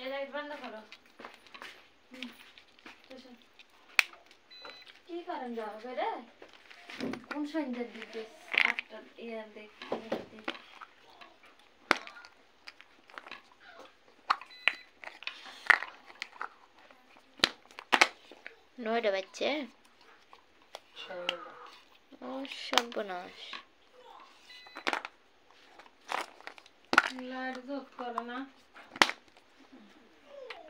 এই লাইট বন্ধ করো। কি করেন যাও বেরে কোন সন্ধ্যার দিকে 8টা ইয়ার দেখি 9টা বাজছে। ও সর্বনাশ, লাইট জ্বলতে পারে না।